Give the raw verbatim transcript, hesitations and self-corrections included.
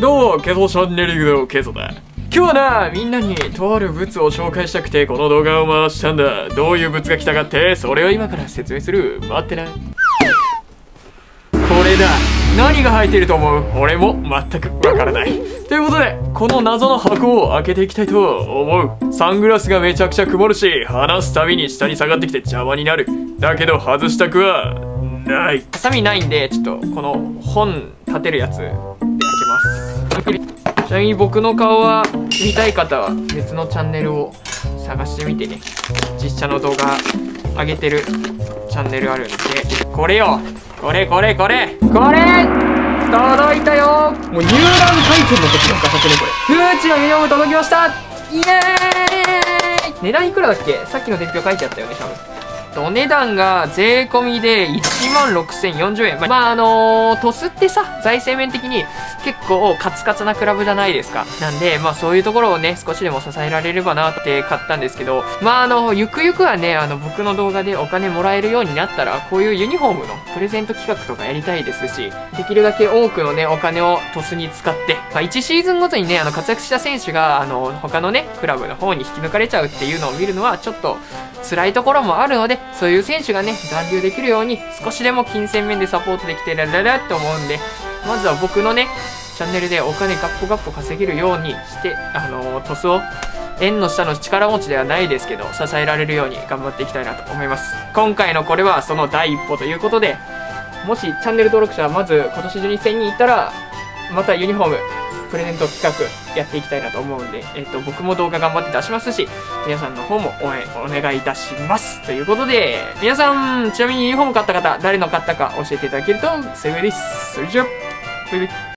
どうも、ケソチャンネルのケソだ。今日はな、みんなにとある物を紹介したくてこの動画を回したんだ。どういう物が来たかって、それを今から説明する。待ってな。これだ。何が入っていると思う？俺も全くわからない。ということで、この謎の箱を開けていきたいと思う。サングラスがめちゃくちゃ曇るし、話すたびに下に下がってきて邪魔になる。だけど外したくはない。ハサミないんで、ちょっとこの本立てるやつで開けます。ちなみに僕の顔は見たい方は別のチャンネルを探してみてね。実写の動画上げてるチャンネルあるんで、これよ、これこれこれこれ届いたよ。もう入団会見の時の画角ね、これ。フーチのユニフォーム届きました。イエーイ。値段いくらだっけ？さっきの伝票書いてあったよね、多分。お値段が税込みでいちまんろくせんよんじゅうえん。まあ、あのー、トスってさ、財政面的に結構カツカツなクラブじゃないですか。なんで、まあそういうところをね、少しでも支えられればなって買ったんですけど、まああの、ゆくゆくはね、あの、僕の動画でお金もらえるようになったら、こういうユニフォームのプレゼント企画とかやりたいですし、できるだけ多くのね、お金をトスに使って、まあいちシーズンごとにね、あの、活躍した選手が、あの、他のね、クラブの方に引き抜かれちゃうっていうのを見るのは、ちょっと辛いところもあるので、そういう選手がね、残留できるように、少しでも金銭面でサポートできてらららって思うんで、まずは僕のね、チャンネルでお金ガッポガッポ稼げるようにして、あのー、トスを縁の下の力持ちではないですけど、支えられるように頑張っていきたいなと思います。今回のこれはその第一歩ということで、もしチャンネル登録者はまず今年中にせんにんいったら、またユニフォーム、プレゼント企画やっていきたいなと思うんで、えっと、僕も動画頑張って出しますし、皆さんの方も応援お願いいたします。ということで、皆さん、ちなみにユニフォーム買った方、誰の買ったか教えていただけると幸いです。それじゃ、バイバイ。